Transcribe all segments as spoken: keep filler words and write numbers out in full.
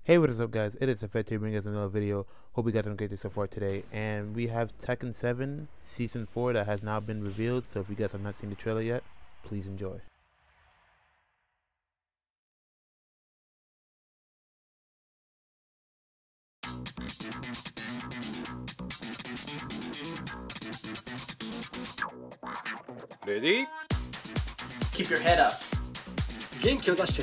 Hey, what is up, guys? It is Effect here bringing us another video. Hope you guys are doing great so far today. And we have Tekken seven Season four that has now been revealed. So if you guys have not seen the trailer yet, please enjoy. Ready? Keep your head up. 元気を出して。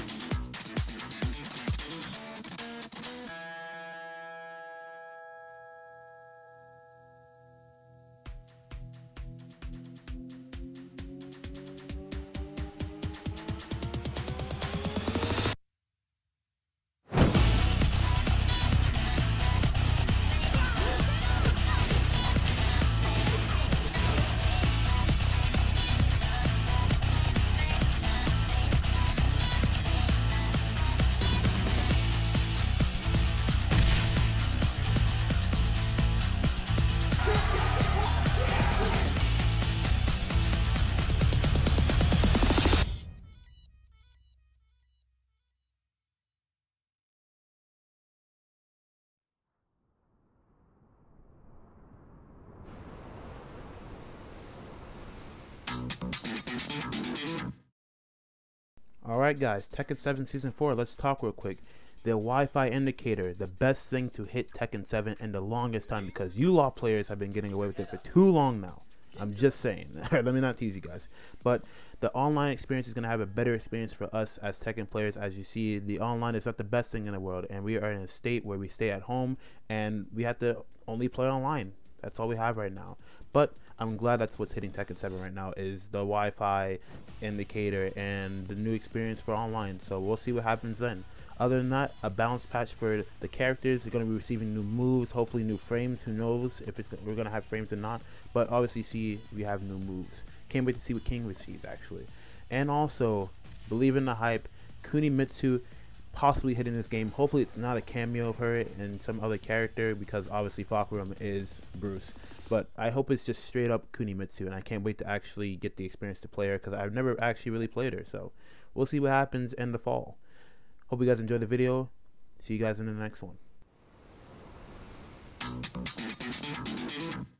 Alright guys, Tekken seven Season four, let's talk real quick. The Wi-Fi indicator, the best thing to hit Tekken seven in the longest time, because you law players have been getting away with it for too long now. I'm just saying. Let me not tease you guys. But the online experience is going to have a better experience for us as Tekken players. As you see, the online is not the best thing in the world, and we are in a state where we stay at home and we have to only play online. That's all we have right now. But I'm glad that's what's hitting Tekken seven right now, is the Wi-Fi indicator and the new experience for online. So we'll see what happens then. Other than that, a balance patch for the characters. They're going to be receiving new moves, hopefully new frames. Who knows if it's we're going to have frames or not. But obviously, see, we have new moves. Can't wait to see what King receives, actually. And also, believe in the hype, Kunimistu possibly hitting this game. Hopefully it's not a cameo of her and some other character, because obviously Fakurum is Bruce. But I hope it's just straight up Kunimistu, and I can't wait to actually get the experience to play her, because I've never actually really played her. So we'll see what happens in the fall. Hope you guys enjoyed the video. See you guys in the next one.